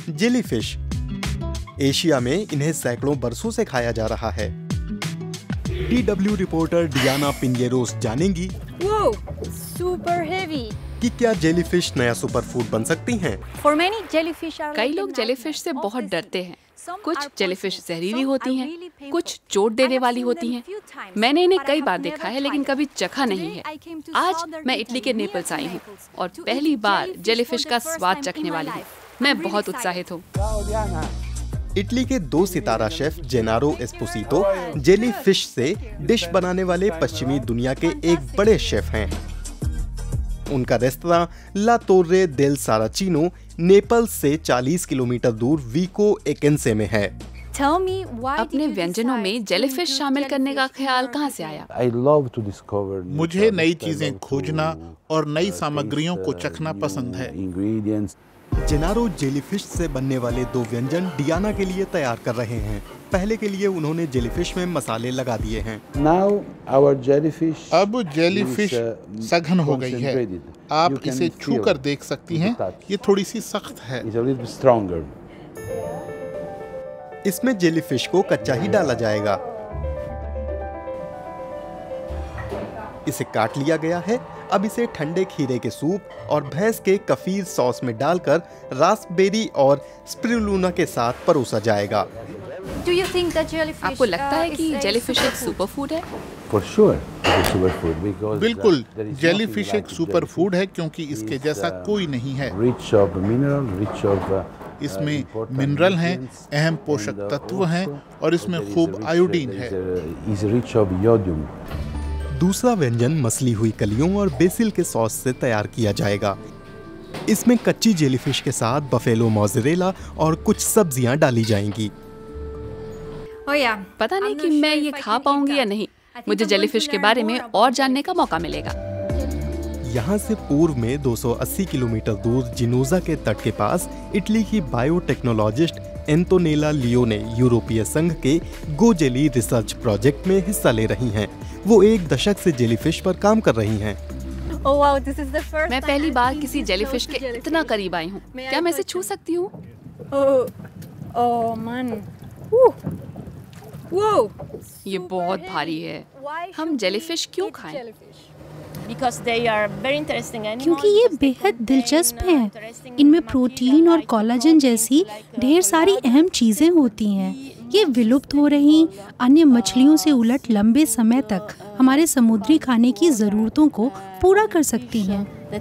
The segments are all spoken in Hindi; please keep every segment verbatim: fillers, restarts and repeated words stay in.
जेलीफिश। एशिया में इन्हें सैकड़ों बरसों से खाया जा रहा है। D W reporter Diana Pineros जानेंगी Whoa, super heavy. कि क्या जेलीफिश नया सुपर फूड बन सकती हैं? For many, jellyfish are कई like लोग an जेलीफिश से बहुत obsessive. डरते हैं। Some कुछ are जेलीफिश poisonous, जहरीली some होती are हैं, really painful. कुछ चोट I देने have वाली seen होती them हैं। few times, मैंने इन्हें but I कई have बार never देखा है, tried लेकिन them. कभी चखा नहीं Today है। I came to आज southern मैं इटली के Italy, near नेपल्स to आई हूँ Naples, और to पहली eat बार jellyfish जेलीफिश for का the first स्वाद time चखने in my वाली हूँ। life. मैं I'm really बहुत excited. उत्साहित हूँ। इटली के दो सितारा शेफ जेनारो एस्पोसितो जेलीफिश से डिश बनाने वाले पश्चिमी दुनिया के एक बड़े शेफ हैं। उनका रेस्तरां ला तोर्रे देल साराचिनो नेपल्स से चालीस किलोमीटर दूर विको एकेंसे में है। Tell me, why did अपने you व्यंजनों decide में to जेलीफिश include शामिल करने का jellyfish in ख्याल your कहाँ से cooking? आया? मुझे नई चीजें खोजना और नई सामग्रियों को चखना पसंद है। जेनारो जेलीफिश से बनने वाले दो व्यंजन डियाना के लिए तैयार कर रहे हैं। पहले के लिए उन्होंने जेलीफिश में मसाले लगा दिए हैं। अब जेलीफिश सघन हो गई है। आप इसे छू कर देख सकती हैं, ये थोड़ी सी सख्त है। इसमें जेलीफिश को कच्चा ही डाला जाएगा। इसे काट लिया गया है। अब इसे ठंडे खीरे के सूप और भैंस के कफीर सॉस में डालकर रास्पबेरी और स्पिरुलिना के साथ परोसा जाएगा। Do you think that jellyfish, आपको लगता है uh, कि is a जेलीफिश एक superfood? सुपर फूड है? बिल्कुल, जेलीफिश एक सुपर फूड है क्योंकि इसके जैसा कोई नहीं है। इसमें मिनरल हैं, अहम पोषक तत्व हैं और इसमें खूब आयोडीन है। दूसरा व्यंजन मसली हुई कलियों और बेसिल के सॉस से तैयार किया जाएगा। इसमें कच्ची जेलीफिश के साथ बफेलो मोज़रेला और कुछ सब्जियां डाली जाएंगी। Oh yeah. पता नहीं I'm कि not मैं sure ये if I खा can पाऊंगी eat या that. नहीं। I think मुझे I'm going जेलीफिश to के learn बारे more में about और it. जानने का मौका मिलेगा। यहाँ से पूर्व में दो सौ अस्सी किलोमीटर दूर जिनोजा के तट के पास इटली की बायोटेक्नोलॉजिस्ट एंटोनेला लियोने यूरोपीय संघ के गो जेली रिसर्च प्रोजेक्ट में हिस्सा ले रही हैं। वो एक दशक से जेलीफिश पर काम कर रही हैं। Oh wow, this is the first मैं time पहली I'm बार being किसी this जेलीफिश close के to jellyfish. इतना करीब आई हूँ। May I क्या मैं इसे touch छू it? सकती हूँ? Oh, oh man. Woo. Whoa. ये बहुत भारी है। हम जेलीफिश क्यों खाएं? क्योंकि ये बेहद दिलचस्प हैं। इनमें प्रोटीन और कोलाजन जैसी ढेर सारी अहम चीजें होती हैं। ये विलुप्त हो रही अन्य मछलियों से उलट लंबे समय तक हमारे समुद्री खाने की जरूरतों को पूरा कर सकती हैं।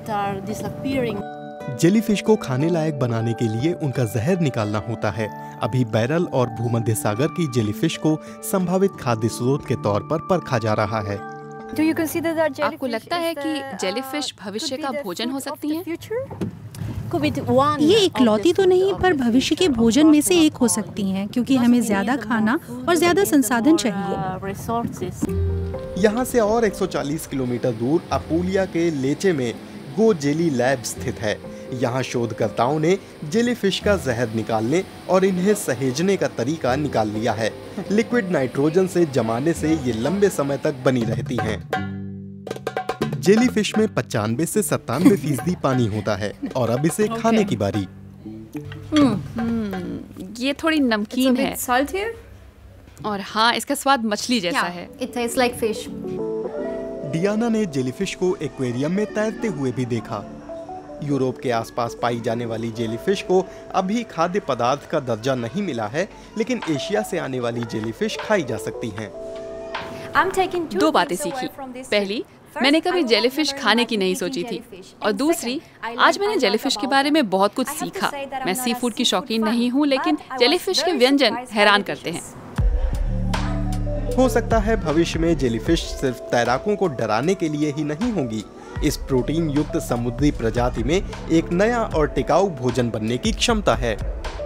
जेलीफिश को खाने लायक बनाने के लिए उनका जहर निकालना होता है। अभी बैरल और भूमध्य सागर की जेलीफिश को संभावित खाद्य स्रोत के तौर पर परखा जा रहा है। Do you consider that jellyfish आपको लगता है is कि the, जेलीफिश uh, भविष्य could का be the भोजन हो food of सकती the हैं? future? ये इकलौती तो नहीं, पर भविष्य के भोजन में से एक हो सकती हैं, क्योंकि हमें ज्यादा खाना और ज्यादा संसाधन चाहिए। यहाँ से और एक सौ चालीस किलोमीटर दूर अपूलिया के लेचे में गो जेली लैब स्थित है। यहाँ शोधकर्ताओं ने जेलीफिश का जहर निकालने और इन्हें सहेजने का तरीका निकाल लिया है। लिक्विड नाइट्रोजन से जमाने से ये लंबे समय तक बनी रहती हैं। जेलीफिश में पचानवे से सत्तानवे फीसदी पानी होता है और अब इसे खाने की बारी। ये थोड़ी नमकीन है Saltier? और हाँ, इसका स्वाद मछली जैसा है। It tastes like fish. Diana ने जेलीफिश को एक्वेरियम में तैरते हुए भी देखा। यूरोप के आसपास पाई जाने वाली जेलीफिश को अभी खाद्य पदार्थ का दर्जा नहीं मिला है, लेकिन एशिया से आने वाली जेलीफिश खाई जा सकती हैं। I'm taking two दो बातें things away सीखी। from this पहली, trip. मैंने First, कभी I was जेलीफिश never खाने in की my नहीं life सोची eating थी। jellyfish. और And दूसरी, second, I आज learned मैंने a lot जेलीफिश के about बारे it. में बहुत कुछ I have to सीखा। say that I'm मैं not सी a फूड की seafood शौकीन fan, नहीं हूँ, लेकिन but I was जेलीफिश के very व्यंजन surprised by हैरान the करते हैं। dishes. हो सकता है भविष्य में जेलीफिश सिर्फ तैराकों को डराने के लिए ही नहीं होंगी। इस प्रोटीन युक्त समुद्री प्रजाति में एक नया और टिकाऊ भोजन बनने की क्षमता है।